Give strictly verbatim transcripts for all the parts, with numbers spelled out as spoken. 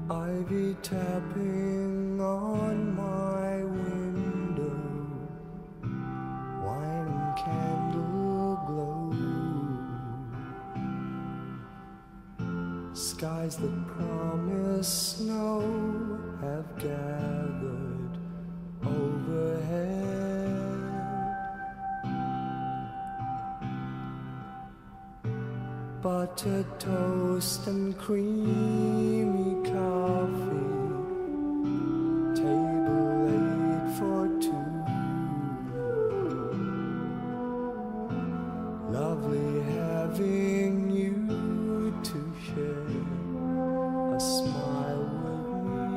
Ivy tapping on my window, wine and candle glow, skies that promise snow have gathered overhead, buttered toast and creamy coffee, table laid for two, lovely having you to share a smile with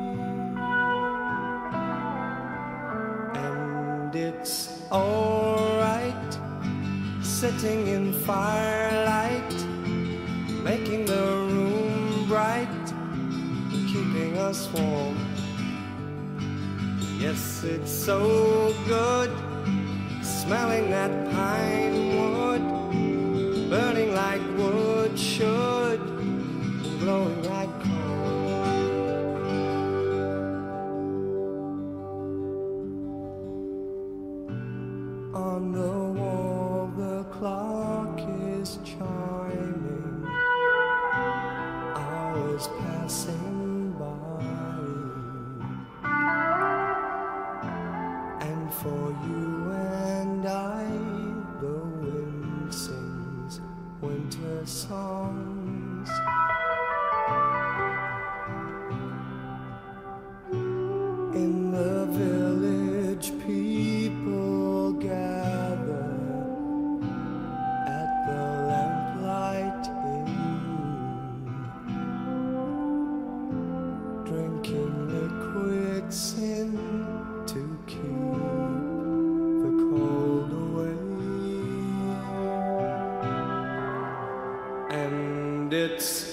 me. And it's alright sitting in firelight, making the room bright, keeping us warm. Yes, it's so good, smelling that pine wood, burning like wood should, glowing like coal. On the wall the clock is chiming, hours passing by, and for you and I the wind sings winter songs. In the village people gather at the lamplight inn, drinking liquid sin to keep the cold away. And it's